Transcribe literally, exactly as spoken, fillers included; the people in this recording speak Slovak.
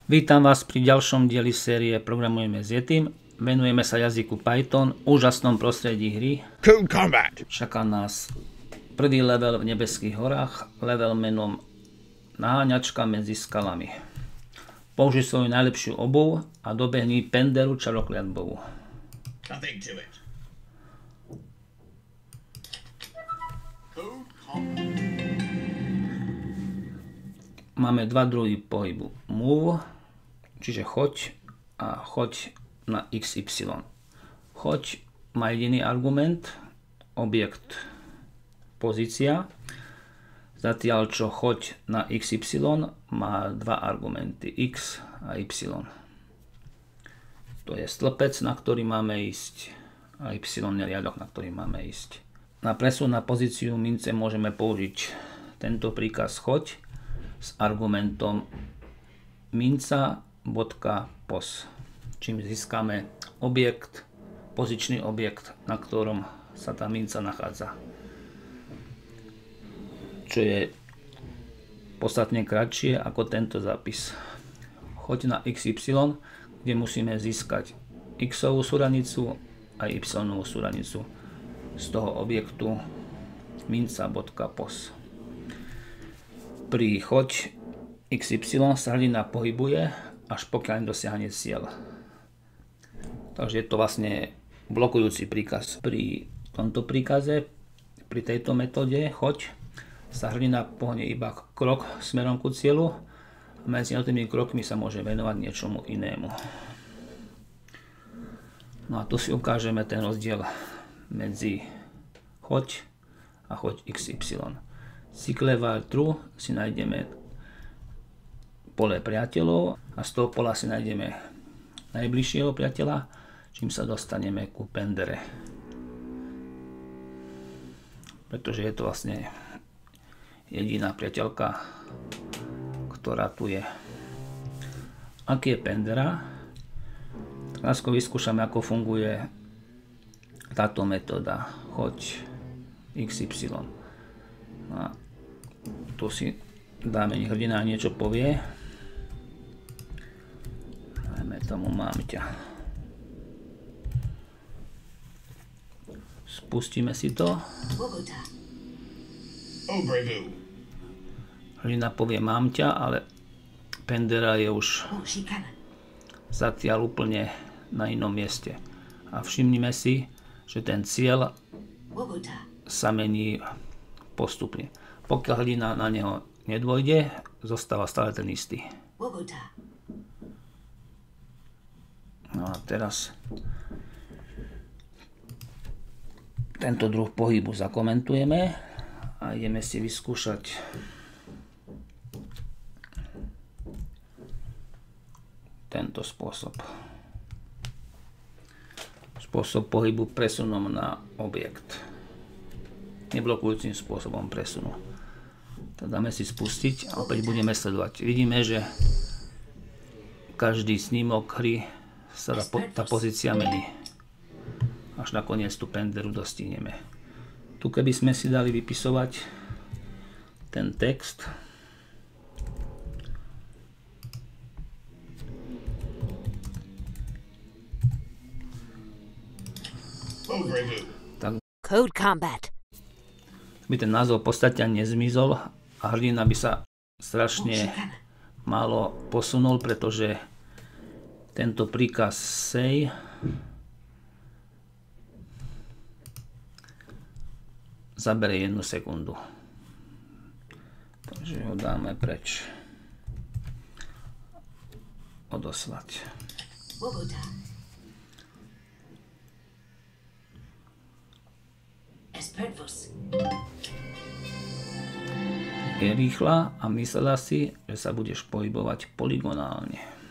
Vítam vás pri ďalšom dieli série Programujeme s Yetim. Venujeme sa jazyku Python, úžasnom prostredí hry. Code Combat. Čaká nás prvý level v nebeských horách, level menom Naháňačka medzi skalami. Použij svoju najlepšiu obuv a dobehni Penderu čarokliatbou. Nothing to it. Máme dva druhy pohybu. Move, čiže choď, a choď na iks ypsilon. Choď má jediný argument, objekt pozícia, zatiaľ čo choď na iks ypsilon má dva argumenty, x a y. To je stĺpec, na ktorý máme ísť, a y je riadok, na ktorý máme ísť. Na presun na pozíciu mince môžeme použiť tento príkaz choď s argumentom minca.pos, čím získame objekt, pozičný objekt, na ktorom sa tá minca nachádza. Čo je podstatne kratšie ako tento zápis. Choď na iks ypsilon, kde musíme získať x-ovú súradnicu a y-ovú súradnicu z toho objektu minca.pos. Pri choď iks ypsilon sa hrdina pohybuje, až pokiaľ dosiahne cieľ. Takže je to vlastne blokujúci príkaz. Pri tomto príkaze, pri tejto metóde choď, sa hrdina pohne iba krok smerom ku cieľu a medzi jednotlivými krokmi sa môže venovať niečomu inému. No a tu si ukážeme ten rozdiel medzi choď a choď iks ypsilon. Cycle while true si nájdeme pole priateľov a z toho pola si nájdeme najbližšieho priateľa, čím sa dostaneme ku Pendere. Pretože je to vlastne jediná priateľka, ktorá tu je. Aký je Pendera? Tak najskôr vyskúšame, ako funguje táto metóda choď iks ypsilon. A tu si dáme, nech hrdina niečo povie. Dajme tomu mám ťa. Spustíme si to. Hrdina povie mám ťa, ale Pendera je už zatiaľ úplne na inom mieste. A všimnime si, že ten cieľ sa mení postupne. Pokiaľ hrdina na neho nedôjde, zostáva stále ten istý. No a teraz tento druh pohybu zakomentujeme a ideme si vyskúšať tento spôsob. Spôsob pohybu presunom na objekt. Neblokujúcim spôsobom presunu. To dáme si spustiť a opäť budeme sledovať. Vidíme, že každý snímok hry sa tá pozícia mení. Až nakoniec tú Penderu dostihneme. Tu keby sme si dali vypisovať ten text, tak Code Combat. by ten názov v podstate nezmizol a hrdina by sa strašne málo posunul, pretože tento príkaz say zabere jednu sekundu. Takže ho dáme preč. Odoslať. Je rýchla a myslela si, že sa budeš pohybovať polygonálne.